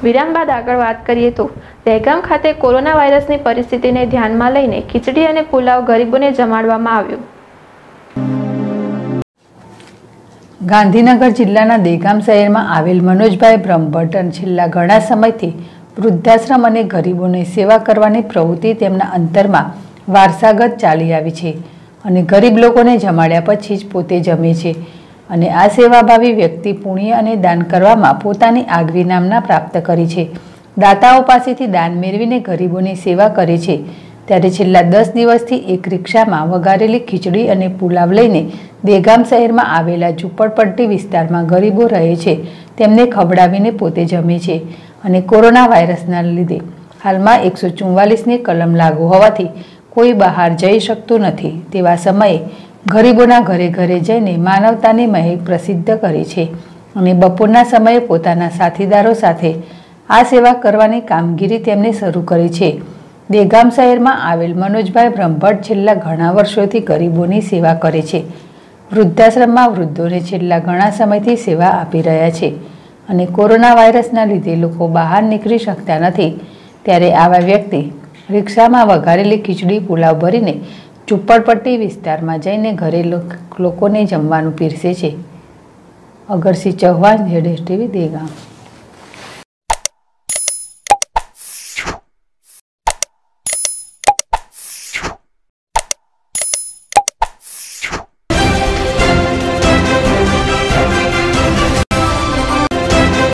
વિરામ બાદ આગળ વાત કરીએ તો દહેગામ ખાતે કોરોના વાયરસની પરિસ્થિતિને ધ્યાનમાં લઈને ખીચડી અને પુલાવ ગરીબોને જમાડવામાં આવ્યું। ગાંધીનગર જિલ્લાના દહેગામ શહેરમાં આવેલ મનોજભાઈ બ્રહ્મભટ્ટ છેલ્લા ઘણા સમયથી વૃદ્ધાશ્રમ અને ગરીબોની સેવા કરવાની પ્રવૃત્તિ તેમના અંતરમાં વારસાગત ચાલી આવી છે અને ગરીબ લોકોને જમાડ્યા પછી જ પોતે જમે છે અને આ સેવાભાવી વ્યક્તિ પુણ્ય અને દાન કરવામાં પોતાની આગવી નામના પ્રાપ્ત કરી છે। દાતાઓ પાસેથી દાન મેળવીને ગરીબોની સેવા કરે છે। ત્યારે છેલ્લા 10 દિવસથી એક રિક્ષામાં વઘારેલી ખીચડી અને પુલાવ લઈને દહેગામ શહેરમાં આવેલા ઝૂંપડપટ્ટી વિસ્તારમાં ગરીબો રહે છે તેમને ખવડાવીને પોતે જમે છે અને કોરોના વાયરસના લીધે હાલમાં 144ની કલમ લાગુ હોવાથી કોઈ બહાર જઈ શકતું નથી। તેવા સમયે ગરીબોના ઘરે ઘરે જઈને માનવતાની મહેક પ્રસિદ્ધ કરી છે અને બપોરના સમયે પોતાના સાથીદારો સાથે આ સેવા કરવાની કામગીરી તેમને શરૂ કરી છે। દહેગામ શહેરમાં આવેલ મનોજભાઈ બ્રહ્મભટ્ટ છેલ્લા ઘણા વર્ષોથી ગરીબોની સેવા કરે છે। વૃદ્ધાશ્રમમાં વૃદ્ધોને છેલ્લા ઘણા સમયથી સેવા આપી રહ્યા છે અને કોરોના વાયરસના લીધે લોકો બહાર નીકળી શકતા નથી। ત્યારે આવા વ્યક્તિ રિક્ષામાં વઘારેલી ખીચડી પુલાવ ભરીને ઝૂંપડપટ્ટી વિસ્તારમાં જઈને ઘરે લોકોને જમવાનું પીરસે છે। અગરસિંહ ચૌહાણ, ZSTV, દહેગામ।